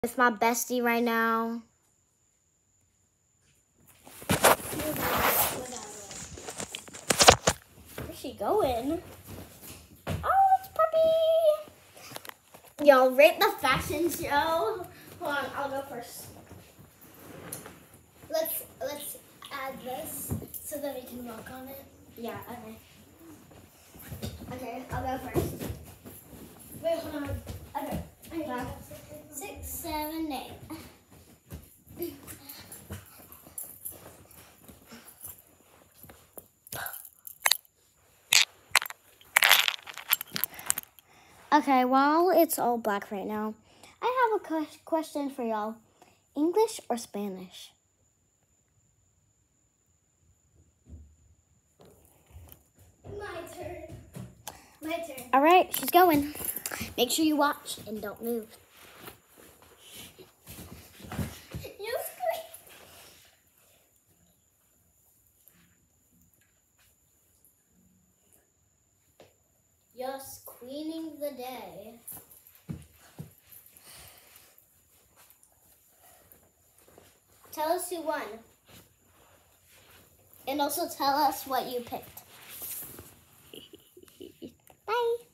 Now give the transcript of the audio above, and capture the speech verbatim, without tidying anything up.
With my bestie right now. Where's she going? Oh, it's Puppy. Y'all rate the fashion show. Hold on, I'll go first. Let's let's add this so that we can walk on it. Yeah, okay. Okay, I'll go first. Wait, hold on. Okay. Five, six, seven, eight. Okay, while it's all black right now, I have a que- question for y'all. English or Spanish? My turn. My turn. All right, she's going. Make sure you watch and don't move. You scream. Just queening the day. Tell us who won. And also tell us what you picked. Bye.